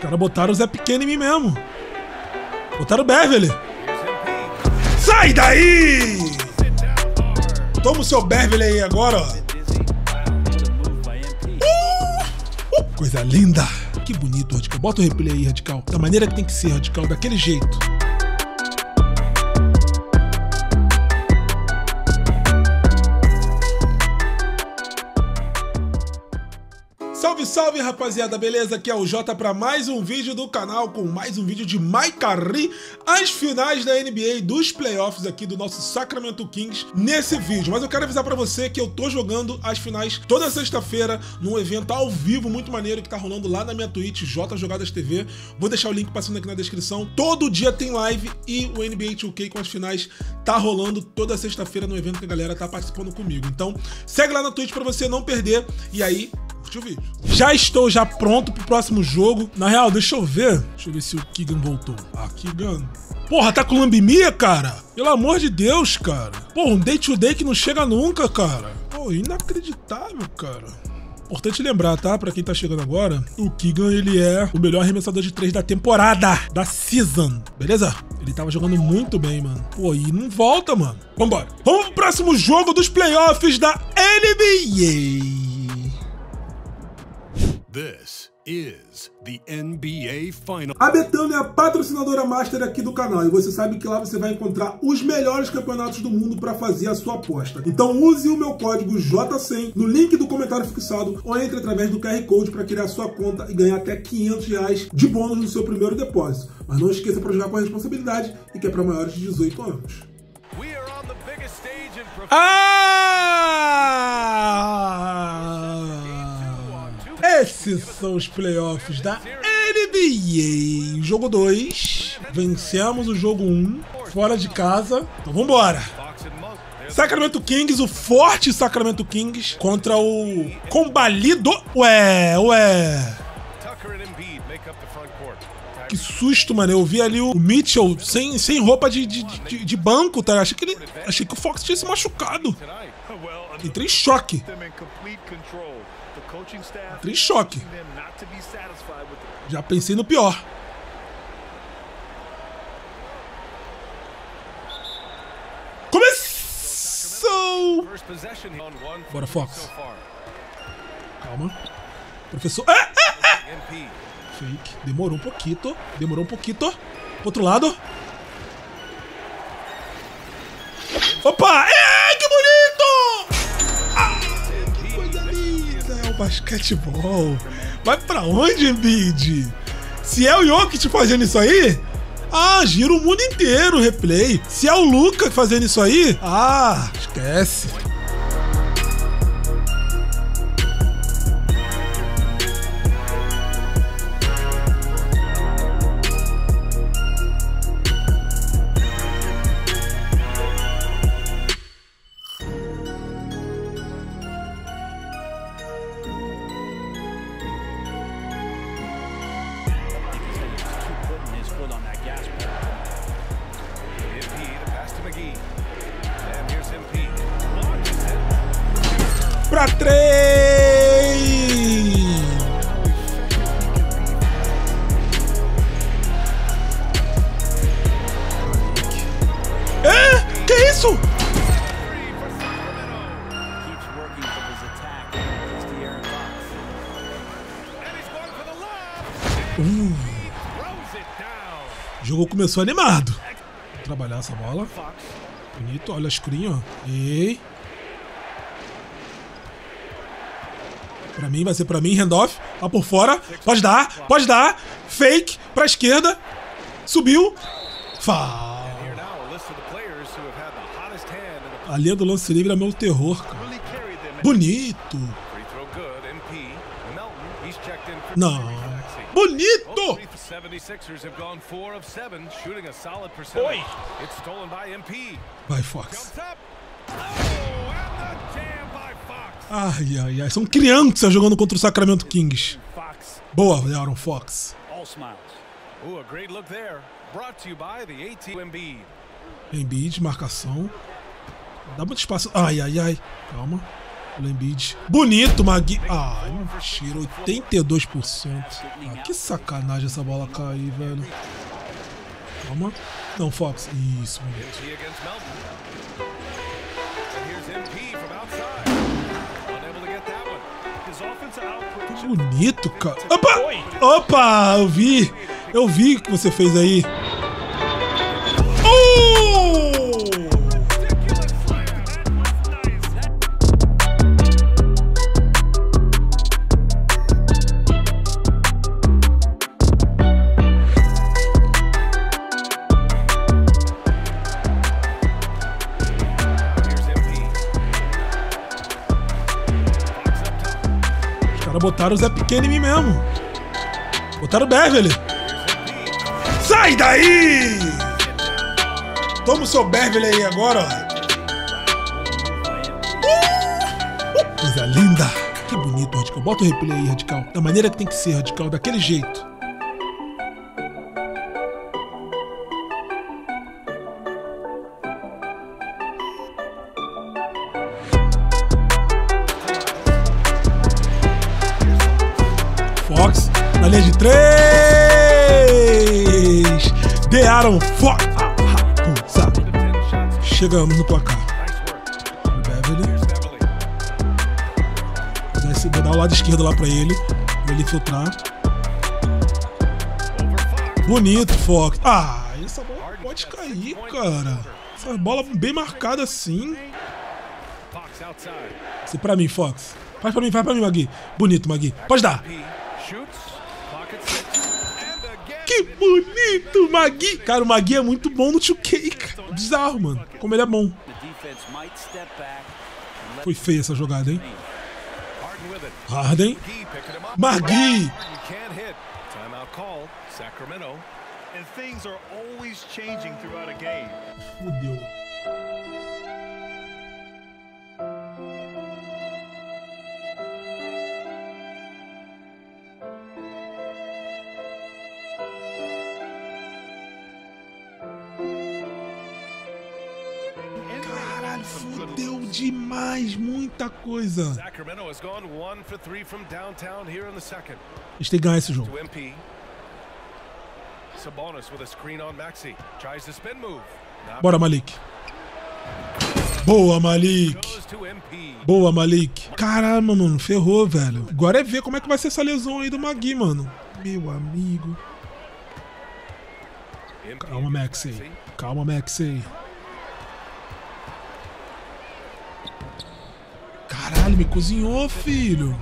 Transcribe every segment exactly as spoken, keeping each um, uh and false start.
caras botaram o Zé Pequeno em mim mesmo. Botaram o Beverly. Sai daí! Toma o seu Beverly aí agora, ó. Uh, uh, coisa linda. Que bonito, Radical. Bota o replay aí, Radical. Da maneira que tem que ser, Radical. Daquele jeito. Salve, salve, rapaziada, beleza? Aqui é o Jota para mais um vídeo do canal, com mais um vídeo de Maikari, as finais da N B A dos playoffs aqui do nosso Sacramento Kings nesse vídeo. Mas eu quero avisar para você que eu tô jogando as finais toda sexta-feira num evento ao vivo muito maneiro que tá rolando lá na minha Twitch, J Jogadas T V. Vou deixar o link passando aqui na descrição. Todo dia tem live e o N B A dois K com as finais tá rolando toda sexta-feira no evento que a galera tá participando comigo. Então segue lá na Twitch para você não perder e aí... o vídeo. Já estou já pronto pro próximo jogo. Na real, deixa eu ver. Deixa eu ver se o Keegan voltou. Ah, Keegan. Porra, tá com lambimia, cara? Pelo amor de Deus, cara. Porra, um day to day que não chega nunca, cara. Pô, inacreditável, cara. Importante lembrar, tá? Pra quem tá chegando agora, o Keegan, ele é o melhor arremessador de três da temporada, da season, beleza? Ele tava jogando muito bem, mano. Pô, e não volta, mano. Vambora. Vamos pro próximo jogo dos playoffs da N B A. This is the N B A Final. A Betano é a patrocinadora master aqui do canal e você sabe que lá você vai encontrar os melhores campeonatos do mundo para fazer a sua aposta. Então use o meu código J cem no link do comentário fixado ou entre através do Q R Code para criar sua conta e ganhar até quinhentos reais de bônus no seu primeiro depósito. Mas não esqueça para jogar com a responsabilidade e que é para maiores de dezoito anos. Ah! Esses são os playoffs da N B A. Jogo dois. Vencemos o jogo um. Fora de casa. Então vambora. Sacramento Kings, o forte Sacramento Kings contra o combalido. Ué, ué. Que susto, mano. Eu vi ali o Mitchell sem, sem roupa de, de, de, de banco, tá? Achei que, ele, achei que o Fox tinha se machucado. Entrei em choque. Entrei em choque. Já pensei no pior. Começou! Bora, Fox. Calma. Professor... Ah, ah, ah. Fake. Demorou um pouquinho. Demorou um pouquinho. Outro lado. Opa! É, que bonito! Ah, que coisa linda! É o basquetebol. Vai pra onde, Embiid? Se é o Jokic fazendo isso aí, ah, gira o mundo inteiro o replay. Se é o Luka fazendo isso aí, ah, esquece. Pra três! É? Que isso? Uh. O jogo começou animado. Vou trabalhar essa bola. Bonito, olha a screen, ó. Ei. Pra mim, vai ser pra mim, handoff, lá por fora, pode dar, pode dar, fake, pra esquerda, subiu, foul. A linha do lance livre é meu terror, cara. Bonito. Não. Bonito! Oi. Vai, Fox. Ai, ai, ai. São crianças jogando contra o Sacramento Kings. Boa, Aaron Fox. Embiid, marcação. Dá muito espaço. Ai, ai, ai. Calma. O Embiid. Bonito, Magui. Ah, mentira. oitenta e dois por cento. Ah, que sacanagem essa bola cair, velho. Calma. Não, Fox. Isso, bonito. Que bonito, cara. Opa! Opa! Eu vi. Eu vi o que você fez aí. Botaram o Zé Pequeno em mim mesmo. Botaram o Beverly. Sai daí! Toma o seu Beverly aí agora, ó. Uh! Coisa linda. Que bonito, Radical. Bota o replay aí, Radical. Da maneira que tem que ser, Radical. Daquele jeito. Fox na linha de três. The Aaron Fox. Ah, ah, chegamos no placar. Beverly. Vou dar o lado esquerdo lá pra ele. Pra ele filtrar. Bonito, Fox. Ah, essa bola pode cair, cara. Essa bola bem marcada assim. Isso é pra mim, Fox. Faz pra mim, faz pra mim, Magui. Bonito, Magui. Pode dar. Que bonito, Magui. Cara, o Magui é muito bom no dois K. Bizarro, mano. Como ele é bom. Foi feia essa jogada, hein? Harden. Magui. Fudeu. Fudeu demais, muita coisa. A gente tem que ganhar esse jogo. Bora, Malik. Boa, Malik. Boa, Malik. Caramba, mano, ferrou, velho. Agora é ver como é que vai ser essa lesão aí do Magui, mano. Meu amigo. Calma, Maxey. Calma, Maxey. Caralho, me cozinhou, filho.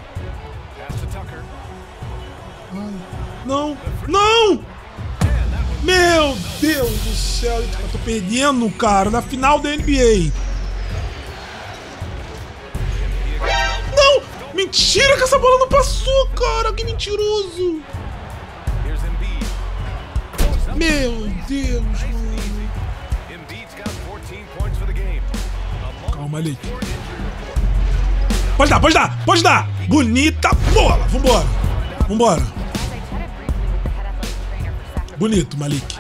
Ai, não, não! Meu Deus do céu, eu tô perdendo, cara, na final da N B A. Não! Mentira que essa bola não passou, cara, que mentiroso. Meu Deus, mano. Calma, Malik. Pode dar, pode dar, pode dar! Bonita bola! Vambora! Vambora! Bonito, Malik.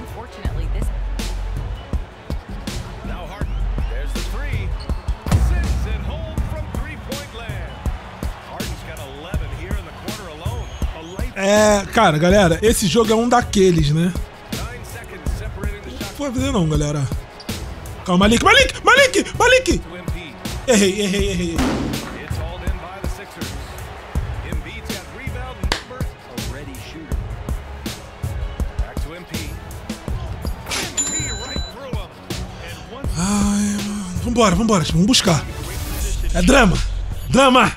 É, cara, galera, esse jogo é um daqueles, né? Não pode fazer não, galera. Calma, Malik, Malik, Malik, Malik! Errei, errei, errei. Ai, mano. Vambora, vambora, vamos buscar. É drama, drama.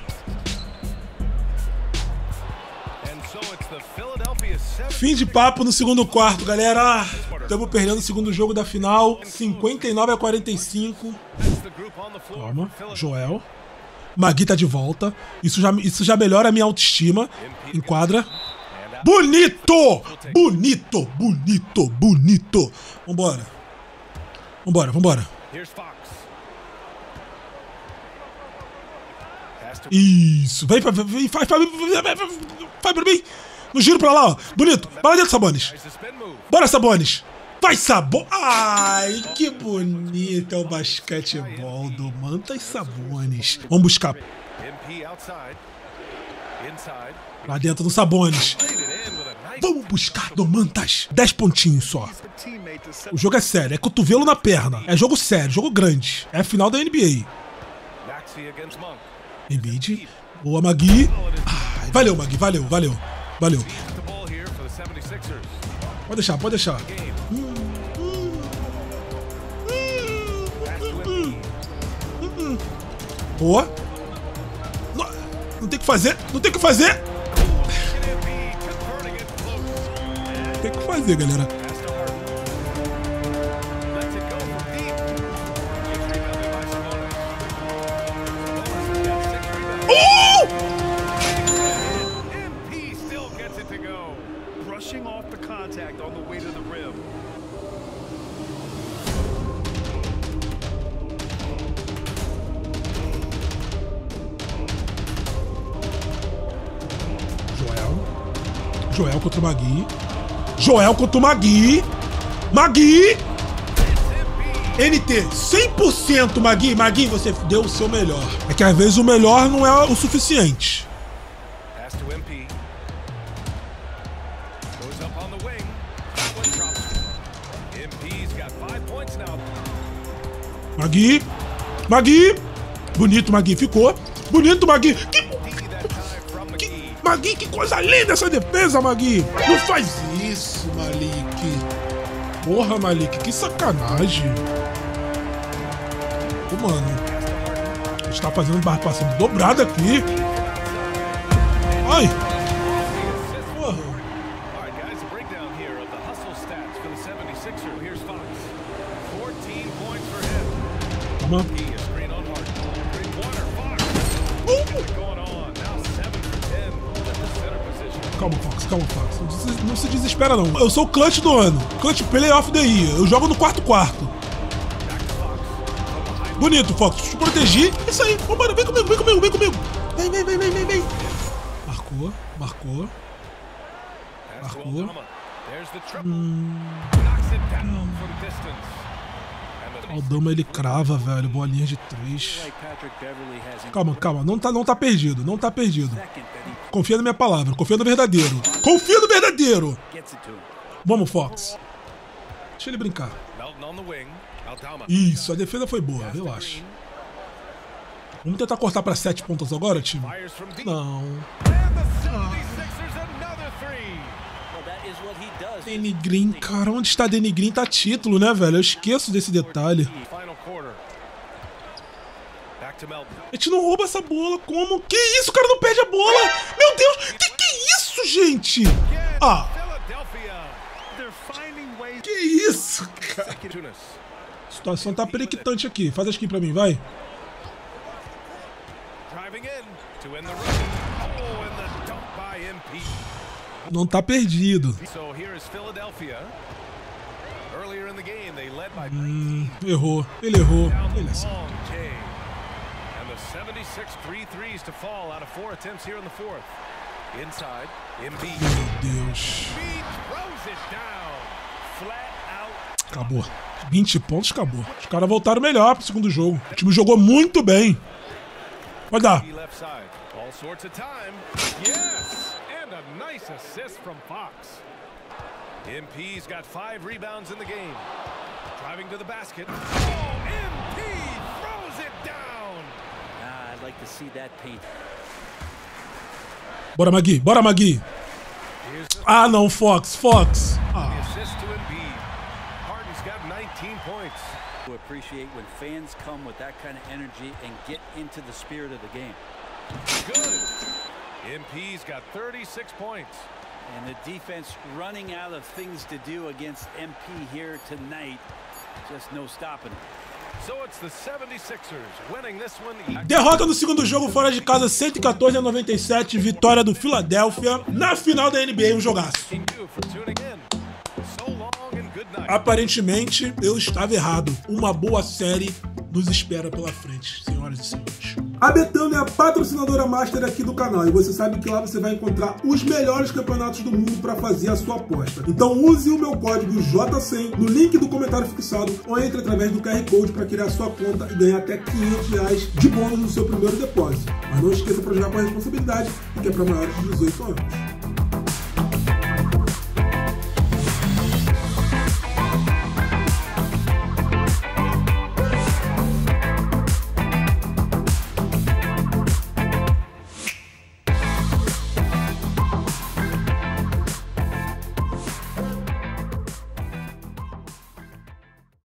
Fim de papo no segundo quarto, galera. Estamos perdendo o segundo jogo da final. cinquenta e nove a quarenta e cinco. Calma, Joel. Magui tá de volta. Isso já, isso já melhora a minha autoestima. Enquadra. Bonito! Bonito, bonito, bonito. Vambora. Vambora, vambora. Isso. Vem, vem, vem, faz, faz, faz pra mim. No giro pra lá, ó. Bonito. Bora dentro, Sabonis. Bora, Sabonis. Faz sabor. Ai, que bonito é o basquetebol do Mantas Sabonis. Vamos buscar. Lá dentro do Sabonis. Vamos buscar Domantas. dez pontinhos só. O jogo é sério. É cotovelo na perna. É jogo sério. Jogo grande. É a final da N B A. Embiid. Boa, Magui. Ai, valeu, Magui. Valeu, valeu. Valeu. Pode deixar, pode deixar. Hum, hum, hum, hum, hum. Boa. Não, não tem o que fazer. Não tem o que fazer. Tem que fazer, galera. Uh! Joel. Joel contra o Magui. Joel contra o Magui. Magui. N T, cem por cento Magui. Magui, você deu o seu melhor. É que às vezes o melhor não é o suficiente. Magui. Magui. Bonito, Magui. Ficou. Bonito, Magui. Que... que... Magui, que coisa linda essa defesa, Magui. Não faz isso, Malik. Porra, Malik, que sacanagem. Pô, mano. A gente tá fazendo barra passando dobrada aqui. Ai. Porra. Toma. Uh. Calma, Fox, calma, Fox. Não se, não se desespera, não. Eu sou o clutch do ano. Clutch Playoff the Year. Eu jogo no quarto quarto. Bonito, Fox. Te protegi. Isso aí. Vambora, vem comigo, vem comigo, vem comigo. Vem, vem, vem, vem, vem, vem. Marcou, marcou. Marcou. Hum. Aldama ele crava, velho. Bolinha de três. Calma, calma. Não tá, não tá perdido. Não tá perdido. Confia na minha palavra. Confia no verdadeiro. Confia no verdadeiro. Vamos, Fox. Deixa ele brincar. Isso, a defesa foi boa. Relaxa. Vamos tentar cortar pra sete pontos agora, time? Não. Ah. Danny Green, cara, onde está Danny Green? Tá título, né, velho? Eu esqueço desse detalhe. A gente não rouba essa bola, como? Que isso, o cara não perde a bola! Meu Deus, que que é isso, gente? Ah! Que isso, cara? A situação tá periquitante aqui. Faz a skin pra mim, vai. Não tá perdido. Hum, errou. Ele errou. Ele é Meu Deus. Acabou. vinte pontos, acabou. Os caras voltaram melhor pro segundo jogo. O time jogou muito bem. Vai dar. Nice assist from Fox. M P's got five rebounds in the game. Driving to the basket. Oh, M P throws it down. Ah, I'd like to see that paint. Bora, Magui. Bora, Magui. Ah, não, Fox. Fox. Ah. Assist to Embiid. Harden's got nineteen points. To appreciate when fans come with that kind of energy and get into the spirit of the game. Good. M P's got thirty-six points. And the defense running out of things to do against M P here tonight. Just no stopping it. So it's the seventy-sixers winning this one. Derrota no segundo jogo fora de casa, cento e quatorze a noventa e sete. Vitória do Philadelphia na final da N B A, um jogaço. Aparentemente, eu estava errado. Uma boa série nos espera pela frente, senhoras e senhores. A Betano é a patrocinadora master aqui do canal e você sabe que lá você vai encontrar os melhores campeonatos do mundo para fazer a sua aposta. Então use o meu código J cem no link do comentário fixado ou entre através do Q R Code para criar sua conta e ganhar até quinhentos reais de bônus no seu primeiro depósito. Mas não esqueça para jogar com a responsabilidade e que é para maiores de dezoito anos.